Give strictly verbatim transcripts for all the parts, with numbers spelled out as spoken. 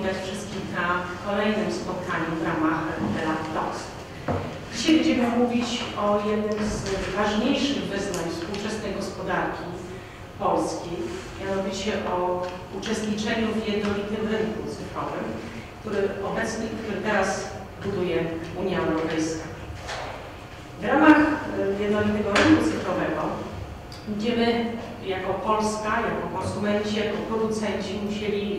powitać wszystkich na kolejnym spotkaniu w ramach Elatalks. Dzisiaj będziemy mówić o jednym z ważniejszych wyzwań współczesnej gospodarki Polski, mianowicie o uczestniczeniu w jednolitym rynku cyfrowym, który obecnie, który teraz buduje Unia Europejska. W ramach jednolitego rynku cyfrowego będziemy jako Polska, jako konsumenci, jako producenci musieli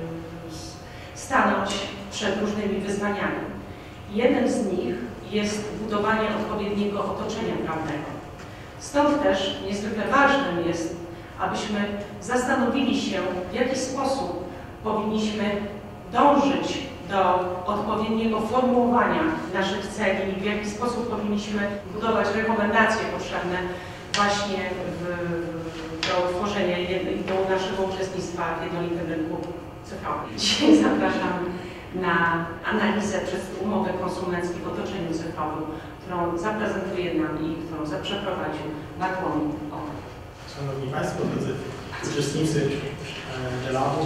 stanąć przed różnymi wyzwaniami. Jednym z nich jest budowanie odpowiedniego otoczenia prawnego. Stąd też niezwykle ważnym jest, abyśmy zastanowili się, w jaki sposób powinniśmy dążyć do odpowiedniego formułowania naszych celi i w jaki sposób powinniśmy budować rekomendacje potrzebne właśnie w, do utworzenia i do naszego uczestnictwa w jednolitym rynku cyfrowym. Dzisiaj zapraszam na analizę przez umowę konsumencką w otoczeniu cyfrowym, którą zaprezentuje nam i którą przeprowadził Bartłomiej Okoń. Szanowni Państwo, drodzy uczestnicy Elabu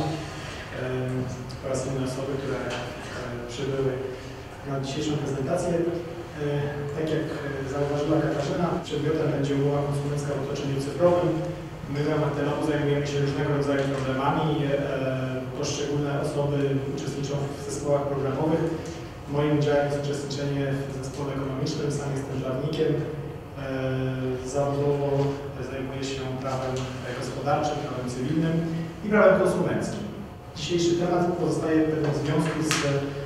oraz inne osoby, które przybyły na dzisiejszą prezentację. Tak jak zauważyła Katarzyna, przedmiotem będzie umowa konsumencka w otoczeniu cyfrowym. My w ramach Elabu zajmujemy się różnego rodzaju problemami. Poszczególne osoby uczestniczą w zespołach programowych. Moim udziałem jest uczestniczenie w zespole ekonomicznym, sam jestem prawnikiem. Zawodowo zajmuję się prawem gospodarczym, prawem cywilnym i prawem konsumenckim. Dzisiejszy temat pozostaje w pewnym związku z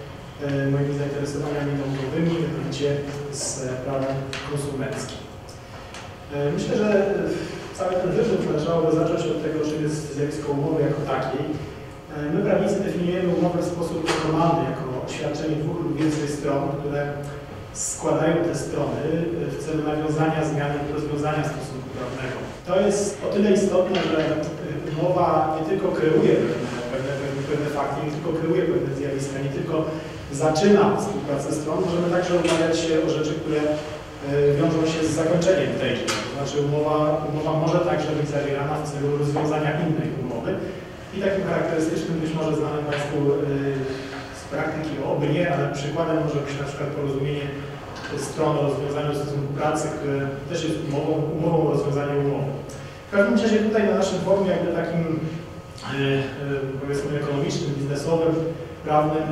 moimi zainteresowaniami naukowymi, mianowicie z prawem konsumenckim. Myślę, że cały ten wywód należałoby zacząć od tego, czym jest zjawisko umowy jako takiej. My prawnicy definiujemy umowę w sposób normalny, jako oświadczenie dwóch lub więcej stron, które składają te strony w celu nawiązania zmiany lub rozwiązania stosunku prawnego. To jest o tyle istotne, że umowa nie tylko kreuje pewne, pewne, pewne fakty, nie tylko kreuje pewne zjawiska, nie tylko zaczyna współpracę stron, możemy także umawiać się o rzeczy, które wiążą się z zakończeniem tejże. To znaczy umowa, umowa może także być zawierana w celu rozwiązania innej umowy. I takim charakterystycznym, być może znanym Państwu z praktyki, oby nie, ale przykładem może być na przykład porozumienie stron o rozwiązaniu stosunku pracy, które też jest umową, umową o rozwiązaniu umowy. W każdym razie tutaj na naszym forum jakby takim powiedzmy ekonomicznym, biznesowym, prawnym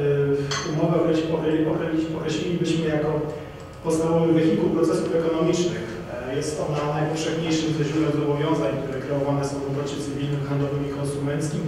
umowę określilibyśmy jako podstawowy wehikuł procesów ekonomicznych. Jest ona najpowszechniejszym ze źródeł zobowiązań, które kreowane są w obrocie cywilnym, handlowym i konsumenckim.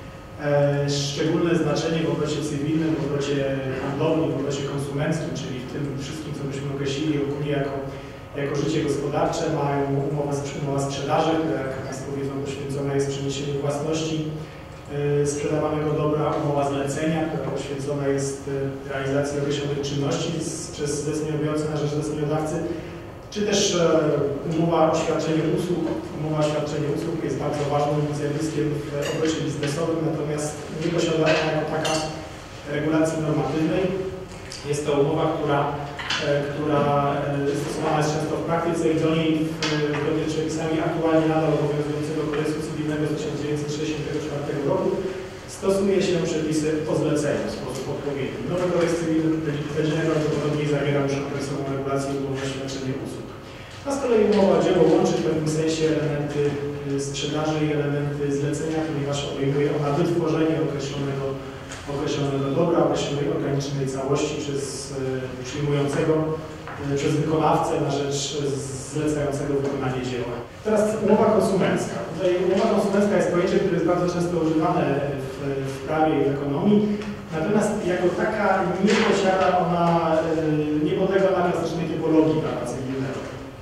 Szczególne znaczenie w obrocie cywilnym, w obrocie handlowym i w obrocie konsumenckim, czyli w tym wszystkim, co byśmy określili ogólnie jako, jako życie gospodarcze, mają umowę, umowa sprzedaży, która, jak Państwo wiedzą, poświęcona jest przeniesieniu własności sprzedawanego dobra, umowa zlecenia, która poświęcona jest realizacji określonych czynności przez zleceniodawcę na rzecz zleceniodawcy, czy też umowa o świadczeniu usług. Umowa o świadczeniu usług jest bardzo ważnym zjawiskiem w obrocie biznesowym, natomiast nie posiada ona jako taka regulacji normatywnej. Jest to umowa, która, która stosowana jest często w praktyce i do niej zgodnie z przepisami aktualnie nadal obowiązującego kodeksu cywilnego z tysiąc dziewięćset sześćdziesiątego czwartego roku stosuje się przepisy o zleceniu w sposób odpowiedni. Nowy kodeks cywilny będzie najprawdopodobniej zawierał już okresową regulację umowy o świadczeniu usług. A z kolei umowa o dzieło łączy w pewnym sensie elementy sprzedaży i elementy zlecenia, ponieważ obejmuje ona wytworzenie określonego, określonego dobra, określonej organicznej całości przez przyjmującego, przez wykonawcę na rzecz zlecającego wykonanie dzieła. Teraz umowa konsumencka. Tutaj umowa konsumencka jest pojęcie, które jest bardzo często używane w, w prawie i w ekonomii, natomiast jako taka nie posiada ona, nie podlega na klasycznej typologii prawa cywilnego.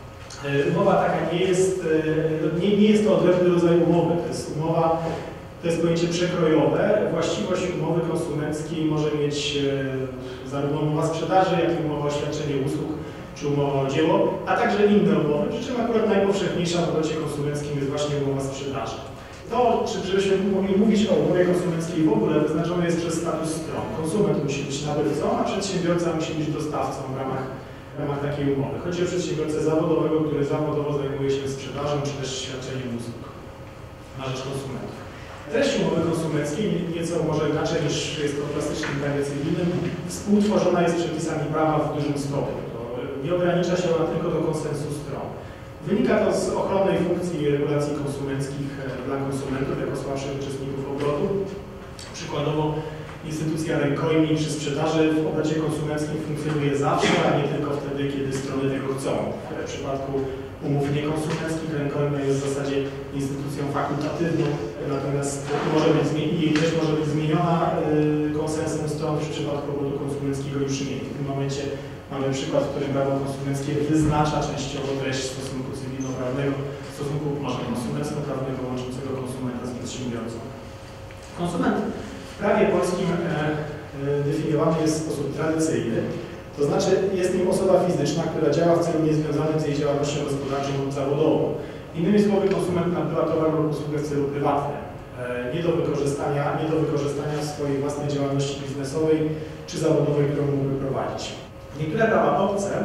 Umowa taka nie jest, nie, nie jest to odrębny rodzaj umowy, to jest umowa, to jest pojęcie przekrojowe. Właściwość umowy konsumenckiej może mieć zarówno umowa sprzedaży, jak i umowa o świadczenie usług, czy umowa o dzieło, a także inne umowy, przy czym akurat najpowszechniejsza w obrocie konsumenckim jest właśnie umowa sprzedaży. To, czy żebyśmy mogli mówić o umowie konsumenckiej w ogóle, wyznaczone jest przez status stron. Konsument musi być nabywcą, a przedsiębiorca musi być dostawcą w ramach, w ramach takiej umowy. Chodzi o przedsiębiorcę zawodowego, który zawodowo zajmuje się sprzedażą, czy też świadczeniem usług na rzecz konsumentów. Treść umowy konsumenckiej nieco może inaczej niż jest to w klasycznym prawie cywilnym, współtworzona jest przepisami prawa w dużym stopniu. To nie ogranicza się ona tylko do konsensu stron. Wynika to z ochronnej funkcji regulacji konsumenckich dla konsumentów jako słabszych uczestników obrotu. Przykładowo instytucja rękojmi przy sprzedaży w obrocie konsumenckim funkcjonuje zawsze, a nie tylko wtedy, kiedy strony tego chcą. W przypadku umów niekonsumenckich rękojma jest w zasadzie instytucją fakultatywną, natomiast może być, jej treść może być zmieniona yy, konsensem stron, w przypadku obrotu konsumenckiego już nie. W tym momencie mamy przykład, w którym prawo konsumenckie wyznacza częściowo treść stosunku cywilnoprawnego, stosunku może konsumencko-prawnego łączącego konsumenta z przedsiębiorcą. Konsument w prawie polskim e, e, definiowany jest w sposób tradycyjny, to znaczy jest nim osoba fizyczna, która działa w celu niezwiązanym z jej działalnością gospodarczą lub zawodową. Innymi słowy, konsument nabywa towar lub usługę w celu prywatnym, e, nie, do wykorzystania, nie do wykorzystania w swojej własnej działalności biznesowej czy zawodowej, którą mógłby prowadzić. Niektóre prawa obce, e,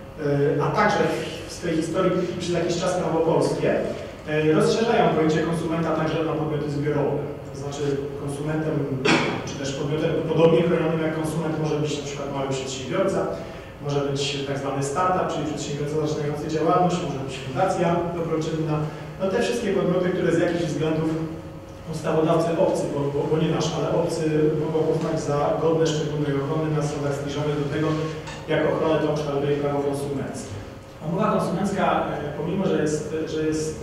a także w swojej historii przez jakiś czas prawo polskie, e, rozszerzają pojęcie konsumenta także na podmioty zbiorowe. To znaczy konsumentem, czy też podmiotem podobnie chronionym jak konsument może być na przykład mały przedsiębiorca, może być tak zwany startup, czyli przedsiębiorca zaczynający działalność, może być fundacja dobroczynna. No te wszystkie podmioty, które z jakichś względów ustawodawcy obcy, bo, bo, bo nie nasz, ale obcy mogą uznać za godne szczególnej ochrony na sądach zbliżonych do tego, jak ochronę tą kształtuje prawo konsumenckie. Umowa konsumencka, pomimo że jest, że jest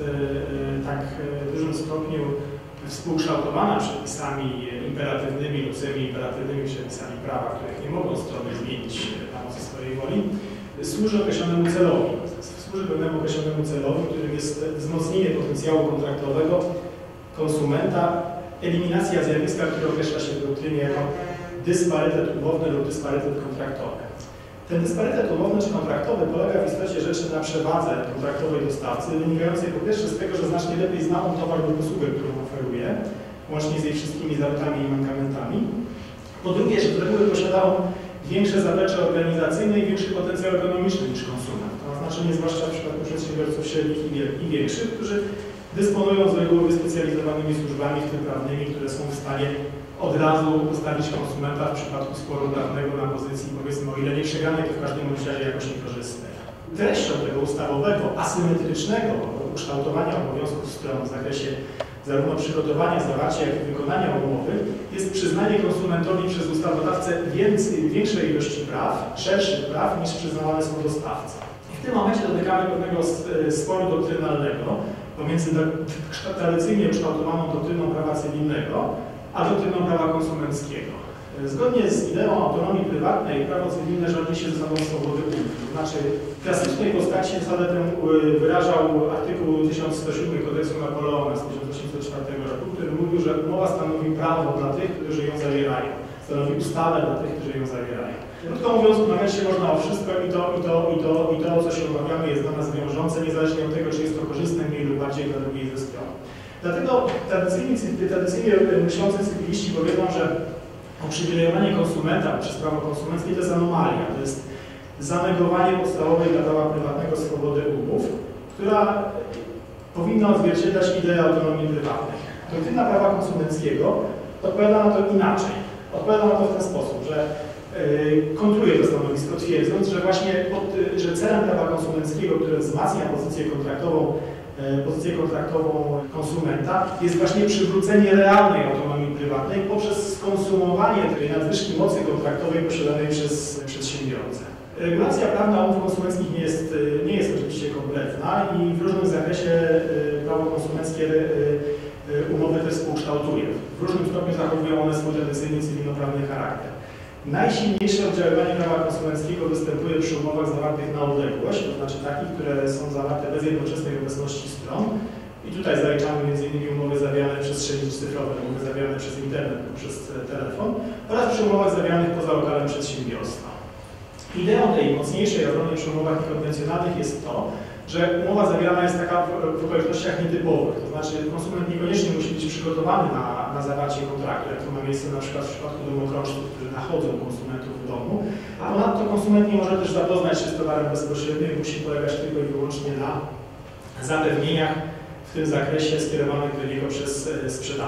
tak w dużym stopniu współkształtowana przepisami imperatywnymi lub semi-imperatywnymi przepisami prawa, których nie mogą strony zmienić na mocy swojej woli, służy określonemu celowi. Służy pewnemu określonemu celowi, którym jest wzmocnienie potencjału kontraktowego konsumenta, eliminacja zjawiska, które określa się w doktrynie jako dysparytet umowny lub dysparytet kontraktowy. Ten dysparytet umowny czy kontraktowy polega w istocie rzeczy na przewadze kontraktowej dostawcy, wynikającej po pierwsze z tego, że znacznie lepiej zna on towar lub usługę, którą oferuje, łącznie z jej wszystkimi zaletami i mankamentami. Po drugie, że z reguły posiada on większe zaplecze organizacyjne i większy potencjał ekonomiczny niż konsument. To ma znaczenie zwłaszcza w przypadku przedsiębiorców średnich i większych, którzy dysponują z reguły wyspecjalizowanymi służbami, w tym prawnymi, które są w stanie od razu ustawić konsumenta w przypadku sporu prawnego na pozycji, powiedzmy, o ile nie przegranej, to w każdym razie jakoś niekorzystnej. Treścią tego ustawowego, asymetrycznego ukształtowania obowiązków stron w zakresie zarówno przygotowania, zawarcia, jak i wykonania umowy jest przyznanie konsumentowi przez ustawodawcę więcej, większej ilości praw, szerszych praw niż przyznawane są dostawcy. I w tym momencie dotykamy pewnego sporu doktrynalnego pomiędzy tradycyjnie ukształtowaną doktryną prawa cywilnego a doktryną prawa konsumenckiego. Zgodnie z ideą autonomii prywatnej prawo cywilne rządzi się zasadą swobody umów. To znaczy w klasycznej postaci zasadę tę wyrażał artykuł tysiąc sto siódmy Kodeksu Napoleona z tysiąc osiemset czwartego roku, który mówił, że umowa stanowi prawo dla tych, którzy ją zawierają. Stanowi ustawę dla tych, którzy ją zawierają. Krótko mówiąc, umawiać się można o wszystko i to, i to, i to, i to, co się umawiamy, jest dla nas wiążące, niezależnie od tego, czy jest to korzystne mniej lub bardziej dla drugiej ze stron. Dlatego tradycyjnie, tradycyjnie myślący cywiliści powiedzą, że uprzywilejowanie konsumenta przez prawo konsumenckie to jest anomalia, to jest zanegowanie podstawowej dla prawa prywatnego swobody umów, która powinna odzwierciedlać ideę autonomii prywatnej. Doktryna prawa konsumenckiego odpowiada na to inaczej. Odpowiada na to w ten sposób, że yy, kontruje to stanowisko, twierdząc, że właśnie pod, że celem prawa konsumenckiego, które wzmacnia pozycję kontraktową, pozycję kontraktową konsumenta jest właśnie przywrócenie realnej autonomii prywatnej poprzez skonsumowanie tej nadwyżki mocy kontraktowej posiadanej przez przedsiębiorcę. Regulacja prawna umów konsumenckich nie jest, nie jest oczywiście kompletna i w różnym zakresie prawo konsumenckie umowy te współkształtuje. W różnym stopniu zachowują one swój tradycyjny cywilnoprawny charakter. Najsilniejsze oddziaływanie prawa konsumenckiego występuje przy umowach zawartych na odległość, to znaczy takich, które są zawarte bez jednoczesnej obecności stron. I tutaj zaliczamy między innymi umowy zawierane przez sieci cyfrowe, umowy zawierane przez internet lub przez telefon oraz przy umowach zawieranych poza lokalem przedsiębiorstwa. Ideą tej mocniejszej ochrony przy umowach niekonwencjonalnych jest to, że umowa zawierana jest taka w, w okolicznościach nietypowych, to znaczy konsument niekoniecznie musi być przygotowany na, na zawarcie kontraktu, jak to ma miejsce na przykład w przypadku domokrążców, którzy nachodzą konsumentów w domu, a ponadto konsument nie może też zapoznać się z towarem bezpośrednio i musi polegać tylko i wyłącznie na zapewnieniach w tym zakresie skierowanych do niego przez sprzedawcę.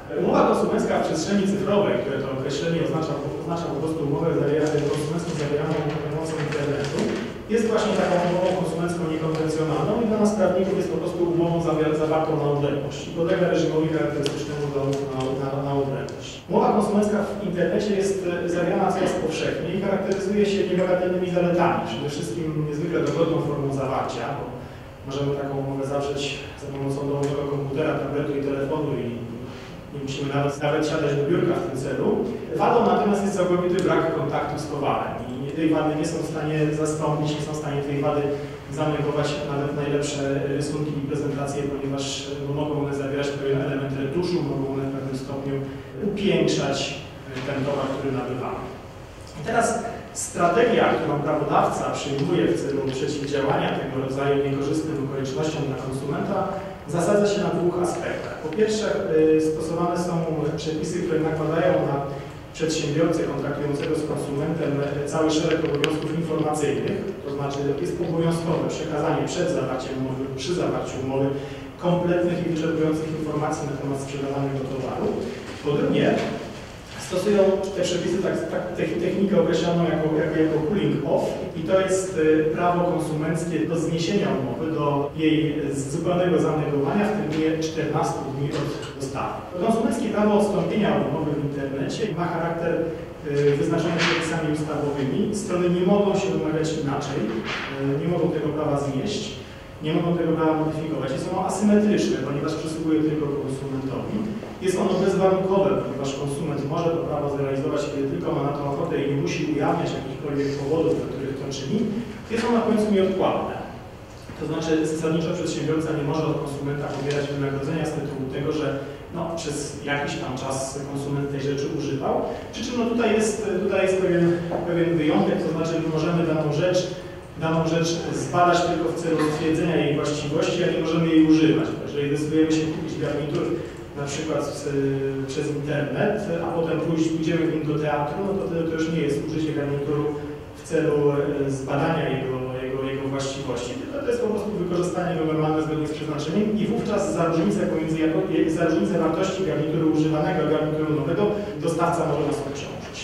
Umowa konsumencka w przestrzeni cyfrowej, które to określenie oznacza, oznacza po prostu umowę konsumencką zawieraną za pomocą internetu, jest właśnie taką umową konsumencką niekonwencjonalną i dla nas prawników jest po prostu umową zawartą na odległość i podlega reżimowi charakterystycznemu do na, na, na odległość. Umowa konsumencka w internecie jest zawierana coraz powszechniej i charakteryzuje się niebagatelnymi zaletami. Przede wszystkim niezwykle dogodną formą zawarcia, bo możemy taką umowę zawrzeć za pomocą domowego komputera, tabletu i telefonu i nie musimy nawet, nawet siadać do biurka w tym celu. Wadą natomiast jest całkowity brak kontaktu z towarem i tej wady nie są w stanie zastąpić, nie są w stanie tej wady zanegować nawet najlepsze rysunki i prezentacje, ponieważ no, mogą one zawierać pewien element retuszu, mogą one w pewnym stopniu upiększać ten towar, który nabywamy. I teraz strategia, którą prawodawca przyjmuje w celu przeciwdziałania tego rodzaju niekorzystnym okolicznościom dla konsumenta, zasadza się na dwóch aspektach. Po pierwsze, stosowane są przepisy, które nakładają na przedsiębiorcę kontraktującego z konsumentem cały szereg obowiązków informacyjnych, to znaczy jest obowiązkowe przekazanie przed zawarciem umowy, przy zawarciu umowy kompletnych i wyczerpujących informacji na temat sprzedawanego towaru. Po drugie, stosują te przepisy tak, tak, technikę określoną jako, jako, jako cooling off i to jest prawo konsumenckie do zniesienia umowy, do jej zupełnego zanegowania w terminie czternastu dni od dostawy. Konsumenckie prawo odstąpienia od umowy w internecie ma charakter wyznaczony przepisami ustawowymi. Strony nie mogą się domagać inaczej, nie mogą tego prawa znieść, nie mogą tego prawa modyfikować. Jest ono asymetryczne, ponieważ przysługuje tylko konsumentowi. Jest ono bezwarunkowe, ponieważ konsument może to prawo zrealizować, kiedy tylko ma na to ochotę i nie musi ujawniać jakichkolwiek powodów, dla których to czyni. Jest ono na końcu nieodpłatne. To znaczy zasadniczo przedsiębiorca nie może od konsumenta pobierać wynagrodzenia z tytułu tego, że no, przez jakiś tam czas konsument tej rzeczy używał. Przy czym no, tutaj jest, tutaj jest pewien, pewien wyjątek, to znaczy my możemy daną rzecz daną rzecz zbadać tylko w celu stwierdzenia jej właściwości, a nie możemy jej używać. Jeżeli decydujemy się kupić garnitur na przykład z, przez internet, a potem pójść, pójdziemy w nim do teatru, no to to już nie jest użycie garnituru w celu zbadania jego, jego, jego właściwości, tylko to jest po prostu wykorzystanie go normalne zgodnie z przeznaczeniem i wówczas za różnicę pomiędzy jako, za różnicę wartości garnituru używanego a garnituru nowego dostawca może nas obciążyć.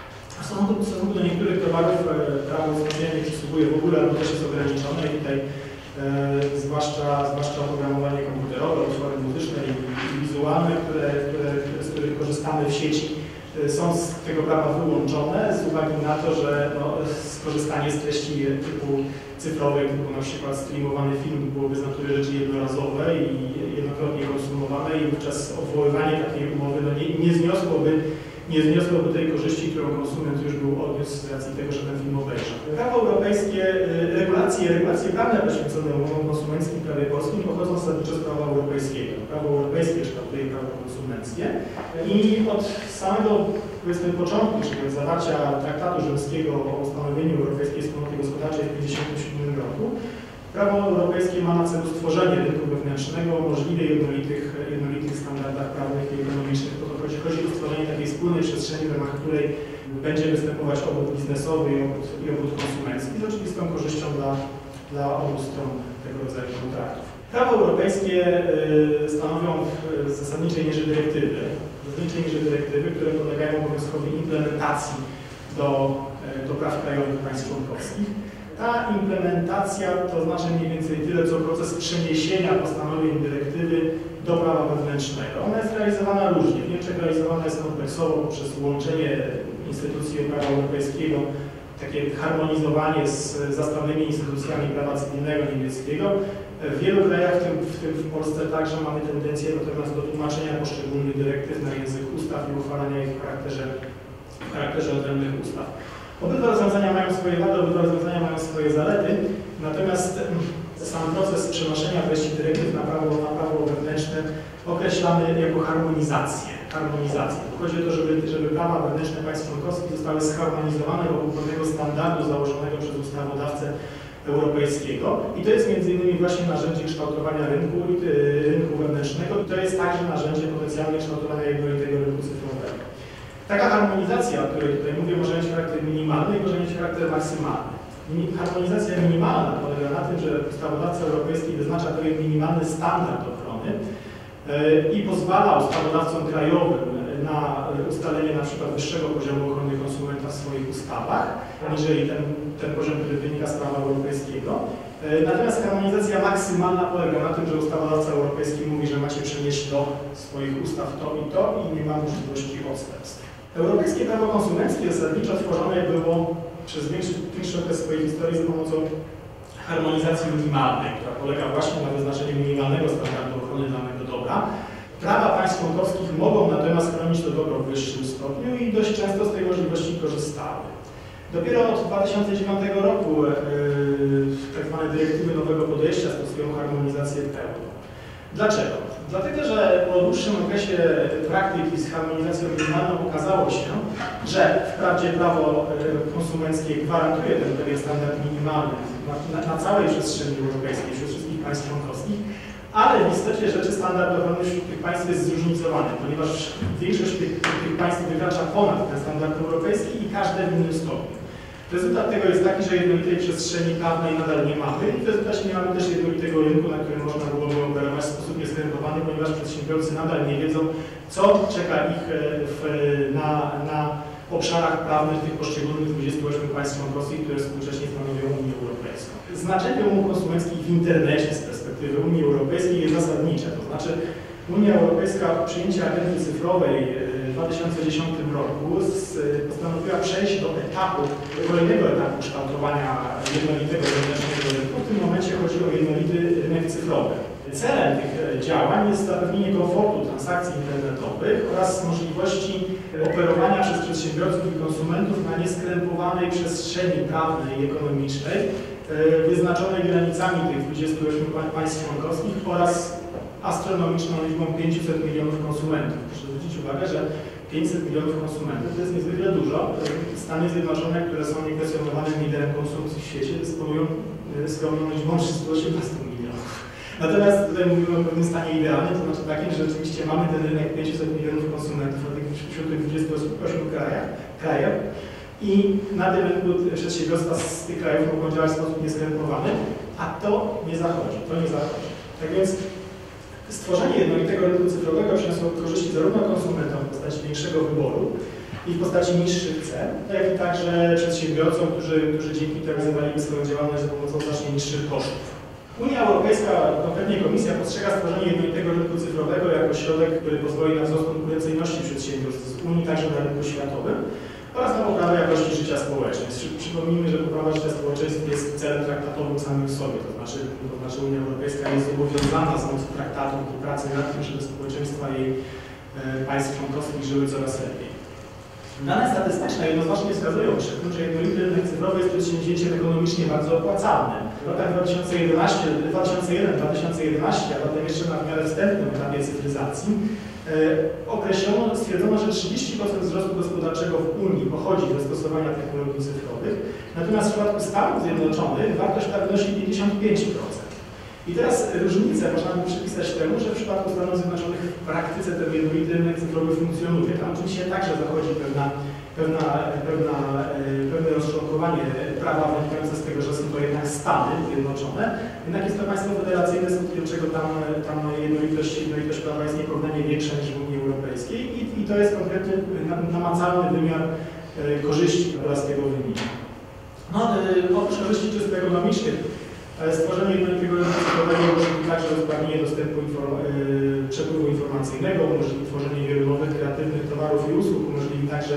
W stosunku do niektórych towarów prawo ustawienia nie przysługuje w ogóle, albo też jest ograniczone i tutaj e, zwłaszcza, zwłaszcza oprogramowanie komputerowe, utwory muzyczne i, i wizualne, które, które, z których korzystamy w sieci, e, są z tego prawa wyłączone z uwagi na to, że no, skorzystanie z treści typu cyfrowej, typu na przykład streamowany film byłoby z natury rzeczy jednorazowe i jednokrotnie konsumowane i wówczas odwoływanie takiej umowy no, nie, nie zniosłoby nie zniosłoby tej korzyści, którą konsument już był odniósł z racji tego, że ten film obejrzał. Prawo europejskie, regulacje, regulacje prawne poświęcone umowom konsumenckim w prawie polskim pochodzą zasadniczo z prawa europejskiego. Prawo europejskie kształtuje prawo konsumenckie i od samego, powiedzmy, początku, czyli od zawarcia traktatu rzymskiego o ustanowieniu Europejskiej Wspólnoty Gospodarczej w tysiąc dziewięćset pięćdziesiątym siódmym roku, prawo europejskie ma na celu stworzenie rynku wewnętrznego o możliwie jednolitych, jednolitych standardach prawnych i ekonomicznych. To chodzi, chodzi o stworzenie takiej wspólnej przestrzeni, w ramach której będzie występować obrót biznesowy i obrót, i obrót konsumencki z oczywistą korzyścią dla, dla obu stron tego rodzaju kontraktów. Prawo europejskie y, stanowią w zasadniczej mierze dyrektywy, zasadniczej mierze dyrektywy, które podlegają obowiązkowi implementacji do, do praw krajowych państw członkowskich. Ta implementacja to znaczy mniej więcej tyle, co proces przeniesienia postanowień dyrektywy do prawa wewnętrznego. Ona jest realizowana różnie. W Niemczech realizowana jest kompleksowo poprzez łączenie instytucji prawa europejskiego, takie harmonizowanie z zastawnymi instytucjami prawa cywilnego niemieckiego. W wielu krajach, w tym, w tym w Polsce także mamy tendencję natomiast do tłumaczenia poszczególnych dyrektyw na język ustaw i uchwalania ich w charakterze, w charakterze odrębnych ustaw. Obydwa rozwiązania mają swoje wady, obydwa rozwiązania mają swoje zalety, natomiast sam proces przenoszenia treści dyrektyw na prawo, na prawo wewnętrzne określamy jako harmonizację. harmonizację. Chodzi o to, żeby, żeby prawa wewnętrzne państw członkowskich zostały zharmonizowane wokół pewnego standardu założonego przez ustawodawcę europejskiego i to jest między innymi właśnie narzędzie kształtowania rynku, rynku wewnętrznego i to jest także narzędzie potencjalnie kształtowania jednolitego rynku cyfrowego. Taka harmonizacja, o której tutaj mówię, może mieć charakter minimalny i może mieć charakter maksymalny. Harmonizacja minimalna polega na tym, że ustawodawca europejski wyznacza pewien minimalny standard ochrony, i pozwala ustawodawcom krajowym na ustalenie na przykład wyższego poziomu ochrony konsumenta w swoich ustawach, aniżeli ten, ten poziom, który wynika z prawa europejskiego. Natomiast harmonizacja maksymalna polega na tym, że ustawodawca europejski mówi, że macie przenieść do swoich ustaw to i to i nie ma możliwości odstępstw. Europejskie prawo konsumenckie zasadniczo tworzone było przez większy, większy okres swojej historii za pomocą harmonizacji minimalnej, która polega właśnie na wyznaczeniu minimalnego standardu ochrony danego dobra. Prawa państw członkowskich mogą natomiast chronić to dobro w wyższym stopniu i dość często z tej możliwości korzystały. Dopiero od dwa tysiące dziewiątego roku yy, tak zwane dyrektywy nowego podejścia stosują harmonizację pełną. Dlaczego? Dlatego, że po dłuższym okresie praktyki z harmonizacją minimalną okazało się, że wprawdzie prawo konsumenckie gwarantuje ten pewien standard minimalny na, na, na całej przestrzeni europejskiej wśród wszystkich państw członkowskich, ale w istocie rzeczy standard ochrony wśród tych państw jest zróżnicowany, ponieważ większość tych, tych państw wykracza ponad ten standard europejski i każde w innym stopniu. Rezultat tego jest taki, że jednolitej przestrzeni prawnej nadal nie mamy i w rezultacie nie mamy też jednolitego rynku, na którym można byłoby operować w sposób nieskrępowany, ponieważ przedsiębiorcy nadal nie wiedzą, co czeka ich w, na, na obszarach prawnych tych poszczególnych dwudziestu ośmiu państw członkowskich, które współcześnie stanowią Unię Europejską. Znaczenie umów konsumenckich w internecie z perspektywy Unii Europejskiej jest zasadnicze, to znaczy Unia Europejska od przyjęcia agendy cyfrowej w dwa tysiące dziesiątym roku postanowiła przejść do etapu, kolejnego etapu kształtowania jednolitego wewnętrznego rynku. W tym momencie chodzi o jednolity rynek cyfrowy. Celem tych działań jest zapewnienie komfortu transakcji internetowych oraz możliwości operowania przez przedsiębiorców i konsumentów na nieskrępowanej przestrzeni prawnej i ekonomicznej, wyznaczonej granicami tych dwudziestu ośmiu państw członkowskich oraz astronomiczną liczbą pięciuset milionów konsumentów. Proszę zwrócić uwagę, że pięćset milionów konsumentów to jest niezwykle dużo. Stany Zjednoczone, które są niekwestionowanym liderem konsumpcji w świecie, dysponują skromną liczbą trzystu osiemnastu milionów. Natomiast tutaj mówimy o pewnym stanie idealnym, to znaczy takim, że rzeczywiście mamy ten rynek pięciuset milionów konsumentów wśród tych dwudziestu ośmiu krajach, krajach i na tym rynku przedsiębiorstwa z tych krajów mogą działać w sposób nieskrępowany, a to nie zachodzi, to nie zachodzi. Tak więc stworzenie jednolitego rynku cyfrowego przyniosło korzyści zarówno konsumentom w postaci większego wyboru i w postaci niższych cen, jak i także przedsiębiorcom, którzy, którzy dzięki temu realizowali swoją działalność za pomocą znacznie niższych kosztów. Unia Europejska, konkretnie Komisja, postrzega stworzenie jednolitego rynku cyfrowego jako środek, który pozwoli na wzrost konkurencyjności przedsiębiorstw z Unii także na rynku światowym oraz na poprawę jakości życia społecznej. Przypomnijmy, że poprawa życia społeczeństwa jest celem traktatowym samym w sobie, to znaczy, to znaczy Unia Europejska jest zobowiązana z mocy traktatu do pracy nad tym, żeby społeczeństwa jej e, państw członkowskich żyły coraz lepiej. Dane statystyczne jednoznacznie wskazują, że jednolity rynek cyfrowy jest przedsięwzięciem ekonomicznie bardzo opłacalnym. W latach dwa tysiące jedenastym do dwa tysiące jedenastego, a potem jeszcze na w miarę wstępnym etapie cyfryzacji, e, określono, stwierdzono, że trzydzieści procent wzrostu gospodarczego w Unii pochodzi ze stosowania technologii cyfrowych, natomiast w przypadku Stanów Zjednoczonych wartość ta wynosi pięćdziesiąt pięć procent. I teraz różnicę można by przypisać temu, że w przypadku Stanów Zjednoczonych w praktyce ten jednolity rynek cyfrowy funkcjonuje. Tam oczywiście także zachodzi pewna, pewna, pewna, pewne rozczłonkowanie prawa wynikające z tego, że są to jednak Stany Zjednoczone. Jednak jest to państwo federacyjne, skutkiem czego tam, tam jednolitość, jednolitość prawa jest nieporównanie większa niż w Unii Europejskiej i, i to jest konkretny, namacalny wymiar korzyści, która z tego wynika. No, oprócz korzyści czysto ekonomicznych, stworzenie jednolitego rynku cyfrowego umożliwi także usprawnienie dostępu inform yy, przepływu informacyjnego, umożliwi tworzenie wielu nowych, kreatywnych towarów i usług, umożliwi także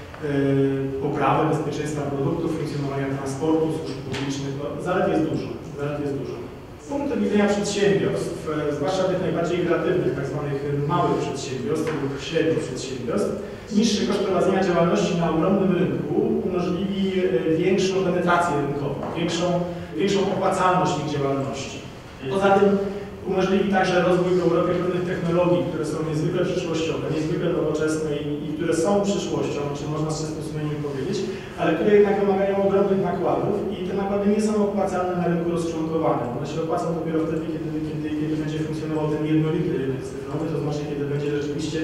yy, poprawę bezpieczeństwa produktów, funkcjonowania transportu, służb publicznych. No, zalet jest dużo. Zalet jest dużo. Z punktu widzenia przedsiębiorstw, yy, zwłaszcza tych najbardziej kreatywnych, tak zwanych małych przedsiębiorstw lub średnich przedsiębiorstw, niższy koszt prowadzenia działalności na ogromnym rynku umożliwi yy, większą penetrację rynkową, większą większą opłacalność ich działalności. Poza tym umożliwi także rozwój w Europie pewnych technologii, które są niezwykle przyszłościowe, niezwykle nowoczesne i, i które są przyszłością, czy można z czystym sumieniem powiedzieć, ale które jednak wymagają ogromnych nakładów i te nakłady nie są opłacalne na rynku rozczłonkowanym. One się opłacą dopiero wtedy, kiedy, kiedy, kiedy będzie funkcjonował ten jednolity rynek cyfrowy, to znaczy kiedy będzie rzeczywiście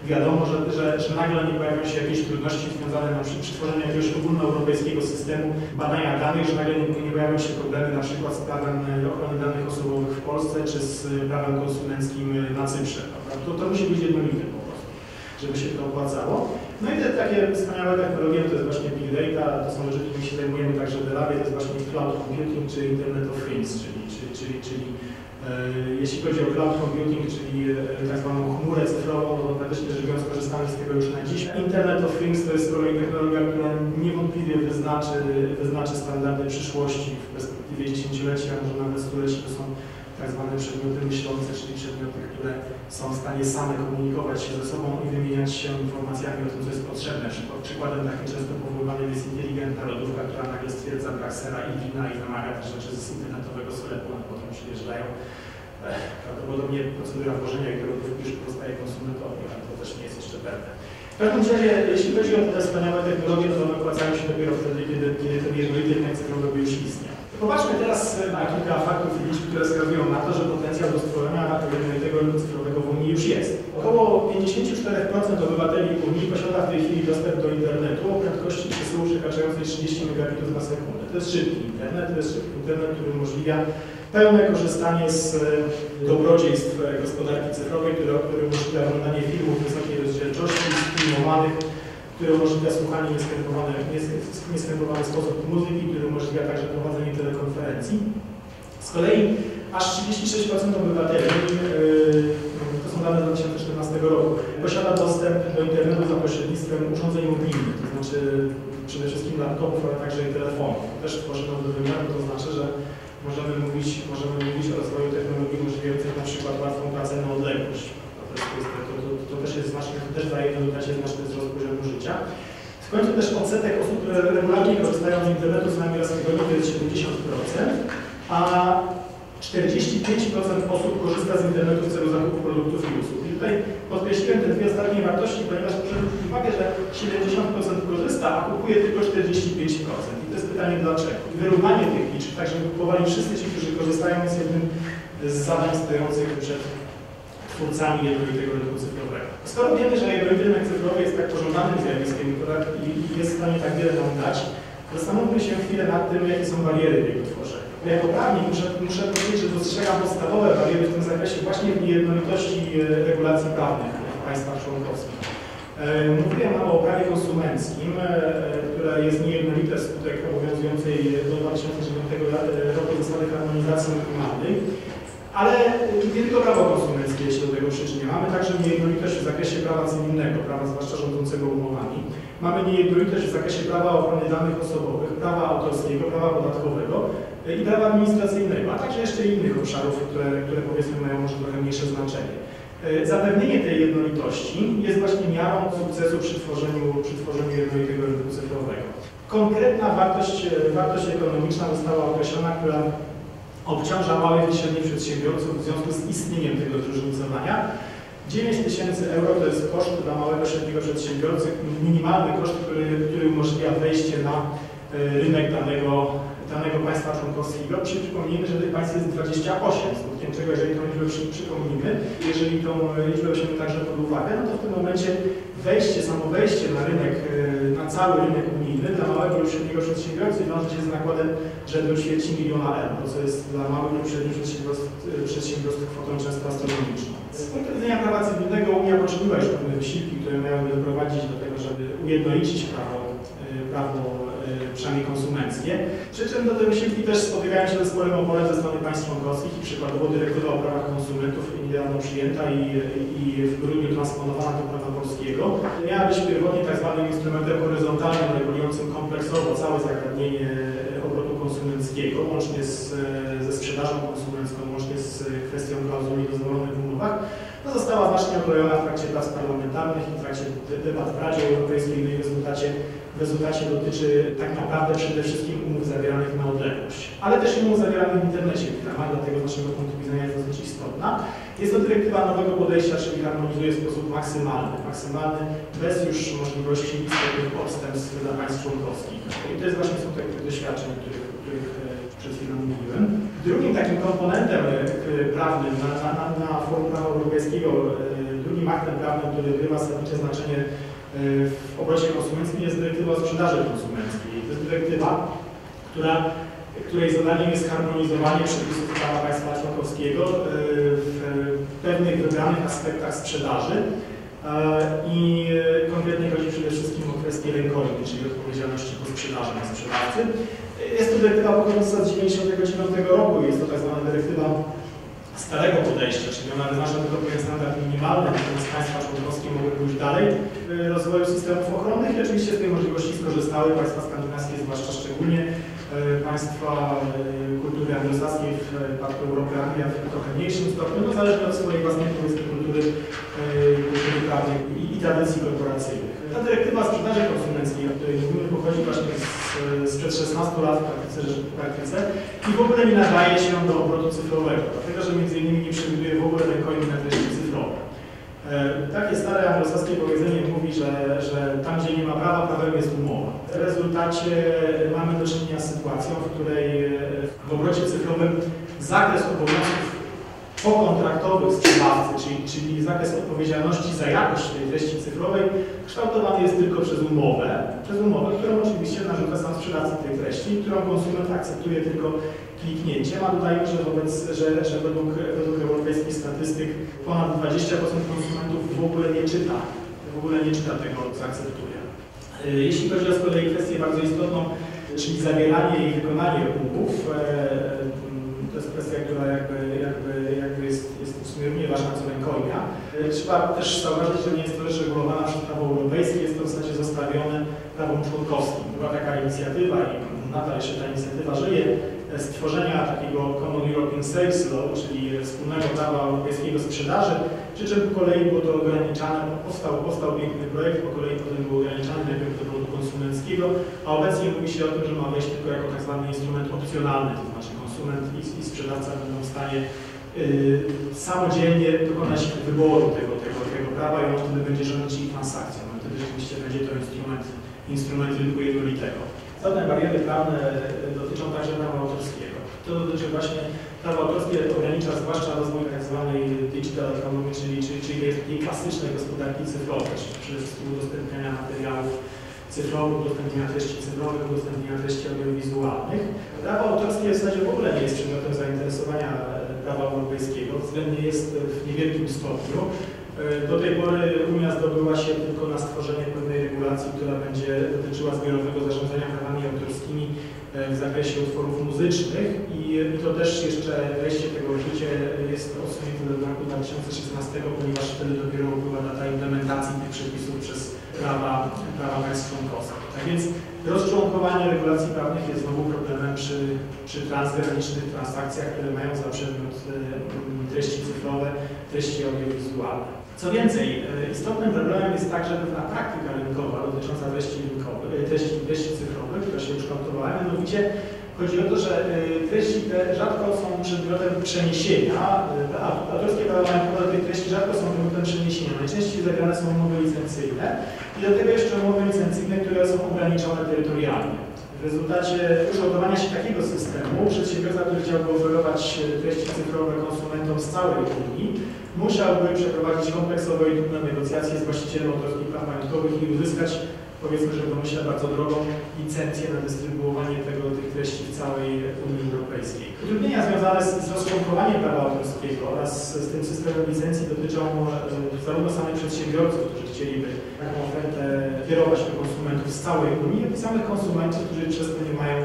wiadomo, że, że, że nagle nie pojawią się jakieś trudności związane na przykład przy tworzeniu jakiegoś ogólnoeuropejskiego systemu badania danych, że nagle nie, nie pojawią się problemy na przykład z prawem ochrony danych osobowych w Polsce, czy z prawem konsumenckim na Cyprze. To, to musi być jednolite po prostu, żeby się to opłacało. No i te takie wspaniałe technologie to jest właśnie big data, to są rzeczy, którymi się zajmujemy także w Delawie, to jest właśnie cloud computing, czy Internet of Things, czyli, czyli, czyli, czyli jeśli chodzi o cloud computing, czyli tak zwaną chmurę cyfrową, no to praktycznie rzecz biorąc korzystamy z tego już na dziś. Internet of Things to jest z kolei technologia, która niewątpliwie wyznaczy, wyznaczy standardy przyszłości w perspektywie dziesięciolecia, może nawet stuleci. To są tak zwane przedmioty myślące, czyli przedmioty, które są w stanie same komunikować się ze sobą i wymieniać się informacjami o tym, co jest potrzebne. Przykładem takim często powoływanym jest inteligentna lodówka, która nagle stwierdza brak sera i wina i wymaga te rzeczy z internetowego sklepu, a potem przyjeżdżają. Prawdopodobnie procedura włożenia i lodówki już pozostaje konsumentowi, ale to też nie jest jeszcze pewne. W każdym razie, jeśli chodzi o te wspaniałe technologie, to one opłacają się dopiero wtedy, kiedy, kiedy ten jednolity rynek cyfrowy już istniał. Popatrzmy teraz na kilka faktów i liczb, które wskazują na to, że potencjał do stworzenia jednolitego rynku cyfrowego w Unii już jest. Około pięćdziesiąt cztery procent obywateli Unii posiada w tej chwili dostęp do internetu o prędkości przesyłu przekraczającej trzydzieści megabitów na sekundę. To jest szybki internet, to jest szybki internet, który umożliwia pełne korzystanie z dobrodziejstv gospodarki cyfrowej, który, który umożliwia oglądanie filmów wysokiej rozdzielczości, filmowanych, który umożliwia słuchanie nieskrępowany, nieskrępowany sposób muzyki, który umożliwia także prowadzenie telekonferencji. Z kolei aż trzydzieści sześć procent obywateli, yy, to są dane z dwa tysiące czternastego roku, posiada dostęp do internetu za pośrednictwem urządzeń mobilnych, to znaczy przede wszystkim laptopów, ale także i telefonów. To też tworzy nowy wymiar, to znaczy, że możemy mówić, możemy mówić o rozwoju technologii umożliwiających na przykład łatwą pracę na odległość. To, jest, to, to, to też jest znaczne, to też daje jednocześnie znaczny wzrost poziomu życia. W końcu też odsetek osób, które regularnie korzystają z internetu co najmniej raz w tygodniu, to jest siedemdziesiąt procent, a czterdzieści pięć procent osób korzysta z internetu w celu zakupu produktów i usług. I tutaj podkreśliłem te dwie ostatnie wartości, ponieważ muszę zwrócić uwagę, że siedemdziesiąt procent korzysta, a kupuje tylko czterdzieści pięć procent. I to jest pytanie dlaczego. I wyrównanie tych liczb, tak żeby kupowali wszyscy ci, którzy korzystają, jest jednym z zadań stojących przed twórcami jednolitego rynku cyfrowego. Skoro wiemy, że jednolity rynek cyfrowy jest tak pożądanym zjawiskiem i jest w stanie tak wiele nam dać, zastanówmy się chwilę nad tym, jakie są bariery w jego tworzeniu. Jako prawnik muszę, muszę powiedzieć, że dostrzegam podstawowe bariery w tym zakresie właśnie w niejednolitości regulacji prawnych w państwach członkowskich. Mówiłem o prawie konsumenckim, które jest niejednolite wskutek obowiązującej do dwa tysiące dziewiątego roku zasady harmonizacji minimalnej. Ale nie tylko prawo konsumenckie się do tego przyczynia. Mamy także niejednolitość w zakresie prawa cywilnego, prawa zwłaszcza rządzącego umowami. Mamy niejednolitość w zakresie prawa ochrony danych osobowych, prawa autorskiego, prawa podatkowego i prawa administracyjnego, a także jeszcze innych obszarów, które, które powiedzmy mają może trochę mniejsze znaczenie. Zapewnienie tej jednolitości jest właśnie miarą sukcesu przy tworzeniu, przy tworzeniu jednolitego rynku cyfrowego. Konkretna wartość, wartość ekonomiczna została określona, która obciąża małych i średnich przedsiębiorców w związku z istnieniem tego zróżnicowania. dziewięć tysięcy euro to jest koszt dla małego i średniego przedsiębiorcy, minimalny koszt, który, który umożliwia wejście na rynek danego, danego państwa członkowskiego. Przypomnijmy, że tych państw jest dwadzieścia osiem, skutkiem czego, jeżeli tą liczbę przy, przypomnimy, jeżeli tą liczbę weźmiemy także pod uwagę, no to w tym momencie wejście, samo wejście na rynek, na cały rynek unijny dla małego lub średniego przedsiębiorcy wiąże się z nakładem rzędu ćwierci miliona euro, co jest dla małych lub średnich przedsiębiorstw, przedsiębiorstw kwotą często astronomiczną. Z punktu widzenia prawa cywilnego Unia poczyniła już pewne wysiłki, które miałyby doprowadzić do tego, żeby ujednolicić prawo, prawo przynajmniej konsumenckie. Przy czym do te wysiłki też spotykają się ze sporym oporem ze strony państw członkowskich i przykładowo dyrektywa o prawach konsumentów niedawno przyjęta i, i w grudniu transponowana do prawa polskiego. Miała być pierwotnie tak zwanym instrumentem horyzontalnym regulującym kompleksowo całe zagadnienie obrotu konsumenckiego, łącznie z, ze sprzedażą konsumencką, łącznie z kwestią klauzuli dozwolonych w umowach. No, została znacznie okrojona w trakcie prac parlamentarnych i w trakcie debat w Radzie Europejskiej, no i w rezultacie W rezultacie dotyczy tak naprawdę przede wszystkim umów zawieranych na odległość, ale też umów zawieranych w internecie, która dlatego z naszego punktu widzenia jest dosyć istotna. Jest to dyrektywa nowego podejścia, czyli harmonizuje w sposób maksymalny, maksymalny bez już możliwości istotnych odstępstw dla państw członkowskich. I to jest właśnie skutek tych doświadczeń, o których, o których przed chwilą mówiłem. Drugim takim komponentem prawnym na, na, na forum prawa europejskiego, drugim drugim aktem prawnym, który grywa zasadnicze znaczenie w obrocie konsumenckim, jest dyrektywa o sprzedaży konsumenckiej. To jest dyrektywa, która, której zadaniem jest harmonizowanie przepisów prawa państwa członkowskiego w pewnych wybranych aspektach sprzedaży i konkretnie chodzi przede wszystkim o kwestię rękojmi, czyli odpowiedzialności po sprzedaży na sprzedawcy. Jest to dyrektywa pochodząca z dziewięćdziesiątego dziewiątego roku, jest to tak zwana dyrektywa starego podejścia, czyli ona wyznacza tylko pewien standard minimalny, natomiast państwa członkowskie mogły pójść dalej w rozwoju systemów ochronnych i oczywiście z tej możliwości skorzystały państwa skandynawskie, zwłaszcza szczególnie państwa kultury anglosaskiej, w przypadku Europy Anglia w trochę mniejszym stopniu, no zależnie od swojej własnej kultury, kultury prawnej i, i tradycji korporacyjnych. Ta dyrektywa sprzedaży konsumenckiej, o której mówimy, pochodzi właśnie z, sprzed szesnastu lat w praktyce, w praktyce i w ogóle nie nadaje się do obrotu cyfrowego, dlatego że między innymi nie przewiduje w ogóle rękojmi na treści cyfrowe. Takie stare anglosaskie powiedzenie mówi, że, że tam, gdzie nie ma prawa, prawem jest umowa. W rezultacie mamy do czynienia z sytuacją, w której w obrocie cyfrowym zakres obowiązków pokontraktowych sprzedawcy, czyli, czyli zakres odpowiedzialności za jakość tej treści cyfrowej, kształtowany jest tylko przez umowę, przez umowę, którą oczywiście narzuca sam sprzedawca tej treści, którą konsument akceptuje tylko kliknięciem, a dodajmy, że, wobec, że, że według, według europejskich statystyk ponad dwadzieścia procent konsumentów w ogóle nie czyta, w ogóle nie czyta tego, co akceptuje. Jeśli chodzi o z kolei kwestię bardzo istotną, czyli zawieranie i wykonanie umów, to jest kwestia, która jakby, jakby, jakby jest, jest w sumie równie ważna co rękojmia. Trzeba też zauważyć, że nie jest to rzecz regulowana przez prawo europejskie, jest to w zasadzie zostawione prawom członkowskim. Była taka inicjatywa i nadal jeszcze ta inicjatywa żyje, stworzenia takiego Common European Sales Law, czyli wspólnego prawa europejskiego sprzedaży, przy czym po kolei było to ograniczane, powstał, powstał piękny projekt, po kolei potem był ograniczany najpierw do produktu konsumenckiego, a obecnie mówi się o tym, że ma wejść tylko jako tak zwany instrument opcjonalny, to znaczy konsument i, i sprzedawca będą w stanie yy, samodzielnie dokonać wyboru tego, tego, tego prawa i on wtedy będzie rządzić ich transakcją. No wtedy rzeczywiście będzie to instrument, instrument rynku jednolitego. Żadne bariery prawne dotyczą także prawa autorskiego. To dotyczy właśnie prawa autorskie, ogranicza zwłaszcza rozwój tak zwanej digital economy, czyli, czyli, czyli tej klasycznej gospodarki cyfrowej, czyli przede wszystkim udostępniania materiałów cyfrowych, udostępniania treści cyfrowych, udostępniania treści audiowizualnych. Prawo autorskie w zasadzie w ogóle nie jest przedmiotem zainteresowania prawa europejskiego, względnie jest w niewielkim stopniu. Do tej pory Unia zdobyła się tylko na stworzenie pewnej regulacji, która będzie dotyczyła zbiorowego zarządzania prawami autorskimi w zakresie utworów muzycznych i, i to też jeszcze wejście tego w życie jest odsunięte do roku dwa tysiące szesnastego, ponieważ wtedy dopiero była data implementacji tych przepisów przez prawa, prawa państw członkowskich. Tak więc rozczłonkowanie regulacji prawnych jest znowu problemem przy, przy transgranicznych transakcjach, które mają za przedmiot treści cyfrowe, treści audiowizualne. Co więcej, istotnym problemem jest także pewna praktyka rynkowa dotycząca treści, rynkowych, treści, treści cyfrowych, która się ukształtowała. Mianowicie chodzi o to, że treści te rzadko są przedmiotem przeniesienia, a autorskie prawa mają do tej treści rzadko są przedmiotem przeniesienia. Najczęściej zawierane są umowy licencyjne i do tego jeszcze umowy licencyjne, które są ograniczone terytorialnie. W rezultacie ukształtowania się takiego systemu przedsiębiorca, który chciałby oferować treści cyfrowe konsumentom z całej Unii, musiałby przeprowadzić kompleksowe i trudne negocjacje z właścicielem autorskich praw majątkowych i uzyskać, powiedzmy, że w domyśle bardzo drogą licencję na dystrybuowanie tego, tych treści w całej Unii Europejskiej. Utrudnienia związane z, z rozczłonkowaniem prawa autorskiego oraz z tym systemem licencji dotyczą zarówno samych przedsiębiorców, którzy chcieliby taką ofertę kierować do konsumentów z całej Unii, jak i samych konsumentów, którzy przez to nie mają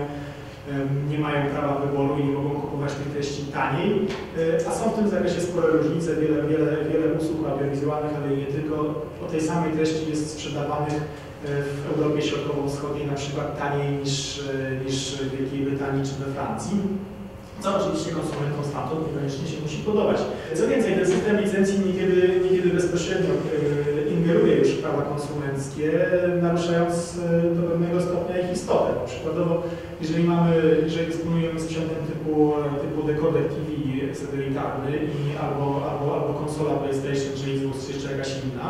nie mają prawa wyboru i nie mogą kupować tych treści taniej, a są w tym zakresie spore różnice, wiele, wiele, wiele usług audiowizualnych, ale i nie tylko, o tej samej treści jest sprzedawanych w Europie Środkowo-Wschodniej na przykład taniej niż, niż w Wielkiej Brytanii czy we Francji, co oczywiście konsumentom stamtąd niekoniecznie się musi podobać. Co więcej, ten system licencji niekiedy, niekiedy bezpośrednio ingeruje już w prawa konsumenckie, naruszając do pewnego stopnia ich istotę. Przykładowo, jeżeli mamy, jeżeli dysponujemy sprzętem typu, typu dekoder T V satelitarny i albo, albo, albo konsola PlayStation, czy Xbox, czy jeszcze jakaś inna,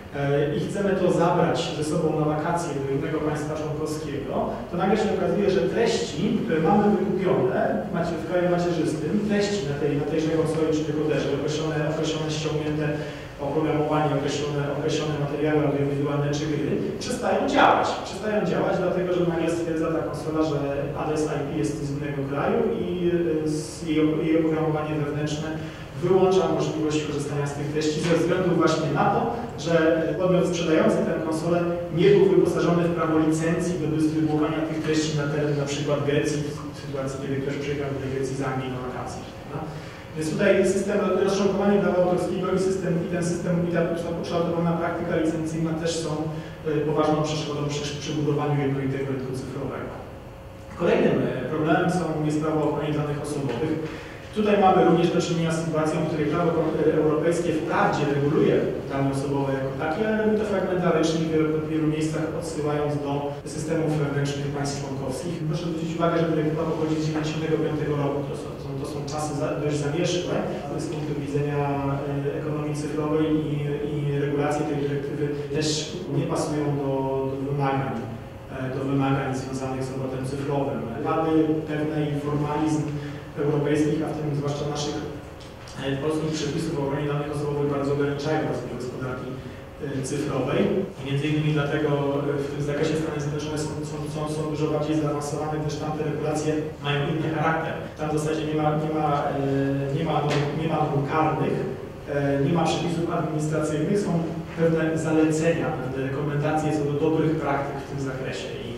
i chcemy to zabrać ze sobą na wakacje do innego państwa członkowskiego, to nagle się okazuje, że treści, które mamy wykupione w kraju macierzystym, treści na tej, na tejże konsoli czy dekoderze, określone, określone ściągnięte oprogramowanie, określone, określone materiały audiowizualne czy gry, przestają działać. Przestają działać, dlatego że nagle stwierdza ta konsola, że adres I P jest z innego kraju i jej, jej oprogramowanie wewnętrzne wyłącza możliwość korzystania z tych treści ze względu właśnie na to, że podmiot sprzedający tę konsolę nie był wyposażony w prawo licencji do dystrybuowania tych treści na teren na przykład Grecji, w sytuacji, kiedy ktoś przyjechał do Grecji z Anglii na wakacje. No? Więc tutaj system rozczłonkowania prawa autorskiego i, system, i ten system, i ta ukształtowana praktyka licencyjna też są poważną przeszkodą przy, przy budowaniu jednolitego rynku cyfrowego. Kolejnym problemem są, jest prawo o ochronie danych osobowych. Tutaj mamy również do czynienia z sytuacją, w której prawo europejskie wprawdzie reguluje dane osobowe jako takie, ale robi to fragmentarycznie w wielu miejscach odsyłając do systemów wewnętrznych państw członkowskich. Proszę zwrócić uwagę, że dyrektywa pochodzi z dziewięćdziesiątego piątego roku. To są, to są czasy dość zawieszłe z punktu widzenia ekonomii cyfrowej i, i regulacje tej dyrektywy też nie pasują do, do wymagań. do wymagań związanych z obrotem cyfrowym. Wady pewnej formalizm europejskich, a w tym zwłaszcza naszych polskich przepisów o ochronie danych osobowych bardzo ograniczają rozwój gospodarki cyfrowej. I między innymi dlatego w tym zakresie Stany Zjednoczone są, są, są, są dużo bardziej zaawansowane, gdyż tam te regulacje mają inny charakter. Tam w zasadzie nie ma, nie ma, nie ma, nie ma norm karnych, nie ma przepisów administracyjnych, są pewne zalecenia, pewne rekomendacje co do dobrych praktyk w tym zakresie. I,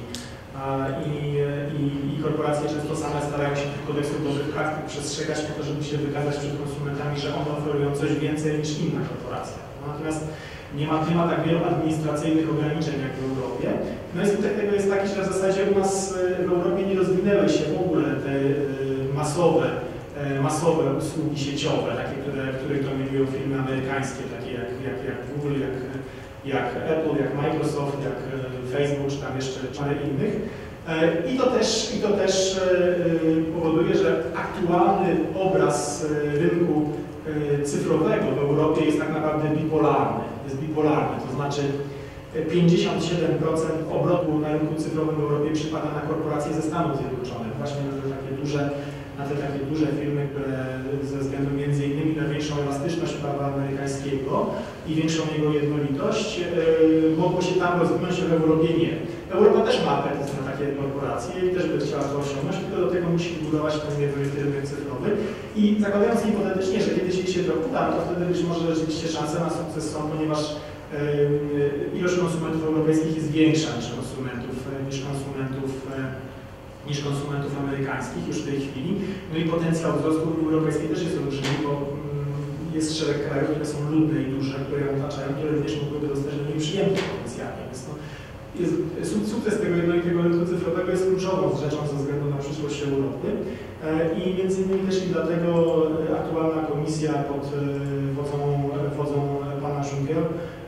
i, i, i korporacje często same starają się tych kodeksów dobrych praktyk przestrzegać po to, żeby się wykazać przed konsumentami, że one oferują coś więcej niż inna korporacja. Natomiast nie ma, nie ma tak wielu administracyjnych ograniczeń jak w Europie. No i skutek tego jest taki, że w zasadzie u nas w Europie nie rozwinęły się w ogóle te masowe masowe usługi sieciowe, takie, które, których dominują firmy amerykańskie, takie jak, jak, jak Google, jak, jak Apple, jak Microsoft, jak Facebook, czy tam jeszcze parę innych. I to też, i to też powoduje, że aktualny obraz rynku cyfrowego w Europie jest tak naprawdę bipolarny. Jest bipolarny, to znaczy pięćdziesiąt siedem procent obrotu na rynku cyfrowym w Europie przypada na korporacje ze Stanów Zjednoczonych, właśnie na te takie duże na te takie duże firmy, które ze względu między innymi na większą elastyczność prawa amerykańskiego i większą jego jednolitość yy, mogło się tam rozwinąć, a w Europie nie. Europa też ma apetyt na takie korporacje i też by chciała to osiągnąć, tylko do tego musi wybudować ten jednolity rynek cyfrowy. I zakładając hipotetycznie, że kiedyś jej się to uda, to wtedy być może rzeczywiście szanse na sukces są, ponieważ yy, ilość konsumentów europejskich jest większa niż konsumentów, niż konsumentów yy, niż konsumentów amerykańskich już w tej chwili. No i potencjał wzrostu Unii Europejskiej też jest olbrzymi, bo jest szereg krajów, które są ludne i duże, które ją otaczają, które również mogłyby zostać do niej przyjęte potencjalnie. Więc no, jest, sukces tego jednolitego rynku cyfrowego jest kluczową rzeczą ze względu na przyszłość Europy. I między innymi też i dlatego aktualna komisja pod wodzą, wodzą pana Junckera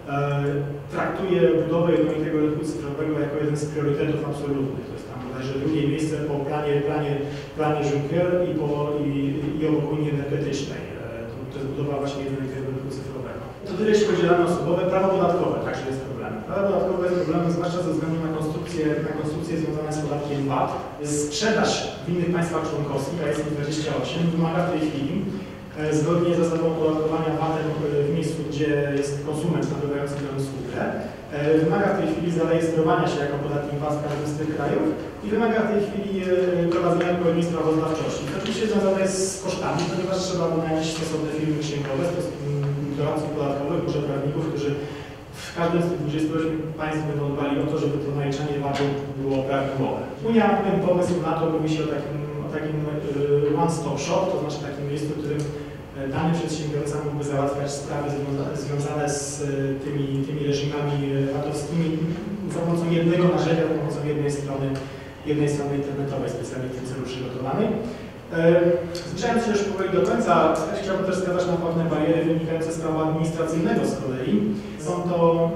traktuje budowę jednolitego rynku cyfrowego jako jeden z priorytetów absolutnych. To jest tam bodajże drugie miejsce po planie, planie, planie Juncker i, po, i, i obok Unii Energetycznej. To, to jest budowa właśnie jednolitego rynku cyfrowego. To tyle jeśli chodzi o dane osobowe. Prawo podatkowe także jest problemem. Prawo podatkowe jest problemem zwłaszcza ze względu na konstrukcje, na konstrukcje związane z podatkiem V A T. Sprzedaż w innych państwach członkowskich, a jest ich dwadzieścia osiem, wymaga w tej chwili zgodnie z zasadą opodatkowania V A T-em w miejscu, gdzie jest konsument nabywający tę usługę, wymaga w tej chwili zarejestrowania się jako podatnik V A T w każdym z tych krajów i wymaga w tej chwili prowadzenia odpowiedniej sprawozdawczości. To oczywiście związane jest z kosztami, ponieważ trzeba wynająć stosowne firmy księgowe, doradców podatkowych, może prawników, którzy w każdym z tych dwudziestu ośmiu państw będą dbali o to, żeby to naliczanie V A T-u było prawidłowe. Unia ma pewien pomysł na to, mówi się o takim, o takim one-stop shop, to znaczy takim miejscu, w którym dany przedsiębiorca mógłby załatwiać sprawy związane z tymi, tymi reżimami V A T-owskimi za pomocą jednego narzędzia, za pomocą jednej strony, jednej strony internetowej, specjalnie w tym celu przygotowanej. Zbliżając się już powoli do końca, chciałbym też wskazać na pewne bariery wynikające z prawa administracyjnego z kolei. Są to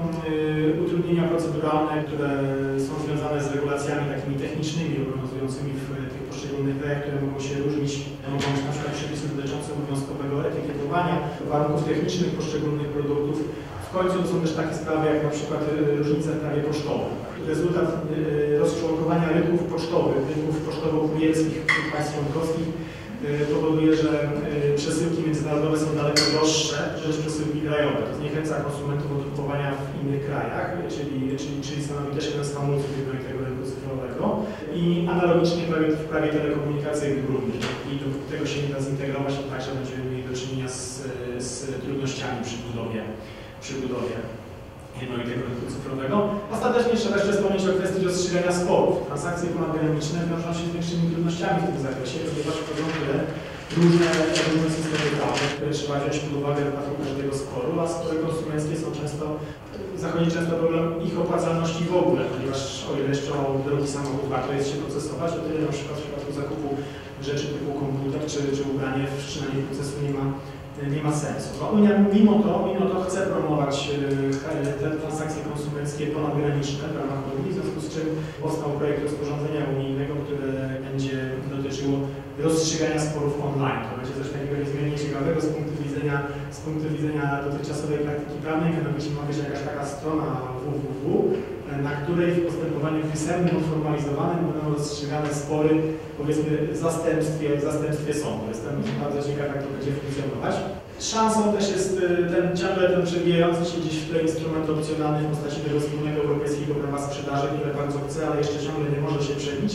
y, utrudnienia proceduralne, które są związane z regulacjami takimi technicznymi obowiązującymi w tych poszczególnych krajach, które mogą się różnić. Mogą być na przykład przepisy dotyczące obowiązkowego etykietowania, warunków technicznych poszczególnych produktów. W końcu to są też takie sprawy jak na przykład różnice w prawie pocztowym. Rezultat y, rozczłonkowania rynków pocztowych, rynków pocztowo-kurierskich w państw członkowskich powoduje, że przesyłki międzynarodowe są daleko droższe niż przesyłki krajowe. To zniechęca konsumentów do kupowania w innych krajach, czyli, czyli, czyli stanowi też jeden z hamulców tego rynku cyfrowego. I analogicznie prawie, w prawie telekomunikacyjnym również. I do tego się nie da zintegrować, to także będziemy mieli do czynienia z, z trudnościami przy budowie, przy budowie jednolitego rynku cyfrowego. Ostatecznie trzeba jeszcze wspomnieć o kwestii rozstrzygania sporów. Transakcje ponadgraniczne wiążą się z większymi trudnościami w tym zakresie, ponieważ wchodzą tyle różne, różne systemy prawne, które trzeba wziąć pod uwagę w przypadku każdego sporu, a spory konsumenckie są często, zachodzi często problem ich opłacalności w ogóle, ponieważ o ile jeszcze o drogi samochód warto jest się procesować, o tyle na przykład w przypadku zakupu rzeczy typu komputer czy, czy ubranie wszczynanie procesu nie ma nie ma sensu. No, Unia mimo to, mimo to chce promować e, te transakcje konsumenckie ponadgraniczne w ramach Unii, w związku z czym powstał projekt rozporządzenia unijnego, które będzie dotyczyło rozstrzygania sporów online. To będzie coś takiego niezmiernie ciekawego z punktu widzenia, z punktu widzenia dotychczasowej praktyki prawnej, mianowicie ma być jakaś taka strona www, na której w postępowaniu pisemnym, uformalizowanym będą rozstrzygane spory, powiedzmy, w zastępstwie, w zastępstwie sądu. Jestem bardzo ciekaw, jak to będzie funkcjonować. Szansą też jest ten ciągle ten przebijający się gdzieś w tle instrument opcjonalny w postaci tego wspólnego europejskiego prawa sprzedaży, które bardzo chce, ale jeszcze ciągle nie może się przebić.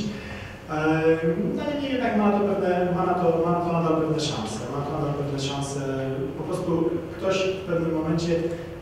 No ale nie, jednak ma na to pewne, ma na to, ma na to nadal pewne szanse. Ma to nadal pewne szanse. Po prostu ktoś w pewnym momencie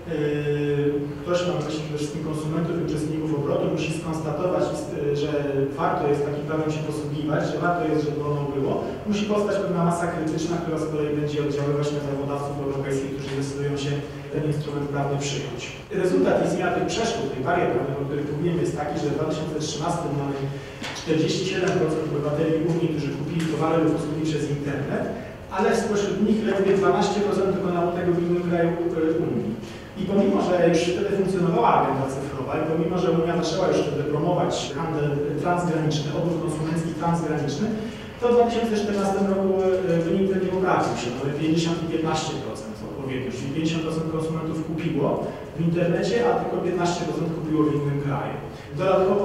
ktoś, mam na myśli przede wszystkim konsumentów i uczestników obrotu, musi skonstatować, że warto jest takim prawem się posługiwać, że warto jest, żeby ono było. Musi powstać pewna masa krytyczna, która z kolei będzie oddziaływać na zawodowców europejskich, którzy decydują się ten instrument prawny przyjąć. Rezultat i zmiana tych przeszkód, tych barier prawnych, o których mówiłem, jest taki, że w dwa tysiące trzynastym mamy czterdzieści siedem procent obywateli Unii, którzy kupili towary lub usługi przez internet, ale spośród nich ledwie dwanaście procent wykonało tego w innym kraju Unii. I pomimo, że już wtedy funkcjonowała agenda cyfrowa i pomimo, że Unia zaczęła już wtedy promować handel transgraniczny, obrót konsumencki transgraniczny, to w dwa tysiące czternastym roku wynik ten nie poprawił się, to pięćdziesiąt i piętnaście procent odpowiednio, czyli pięćdziesiąt procent konsumentów kupiło w internecie, a tylko piętnaście procent kupiło w innym kraju. Dodatkowo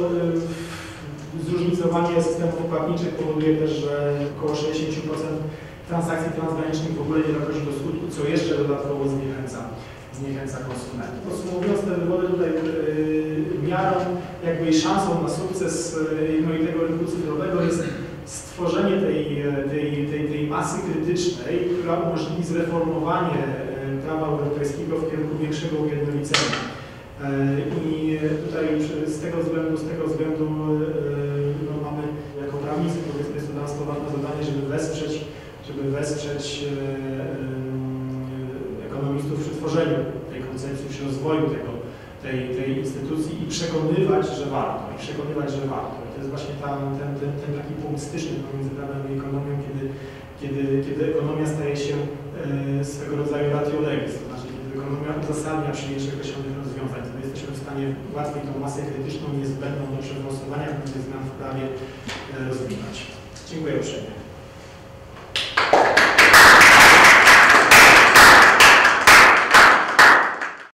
zróżnicowanie systemów płatniczych powoduje też, że około sześćdziesiąt procent transakcji transgranicznych w ogóle nie dochodzi do skutku, co jeszcze dodatkowo zniechęca. zniechęca konsumentów. Podsumowując, te wywody tutaj yy, miarą jakby i szansą na sukces jednolitego rynku cyfrowego jest stworzenie tej, tej, tej, tej masy krytycznej, która umożliwi zreformowanie prawa europejskiego w kierunku większego ujednolicenia. Yy, I tutaj z tego względu, z tego względu yy, no, mamy jako prawnicy, powiedzmy, jest to dla nas poważne zadanie, żeby wesprzeć, żeby wesprzeć yy, ekonomistów przy tworzeniu tej koncepcji, przy rozwoju tego, tej, tej instytucji i przekonywać, że warto, i przekonywać, że warto. I to jest właśnie tam, ten, ten, ten taki punkt styczny pomiędzy prawem i ekonomią, kiedy, kiedy, kiedy ekonomia staje się e, swego rodzaju ratio legis, to znaczy kiedy ekonomia uzasadnia przyjęcie określonych rozwiązań, wtedy jesteśmy w stanie łatwiej tą masę krytyczną niezbędną do przegłosowania pewnych zmian w prawie e, rozwinąć. Dziękuję uprzejmie.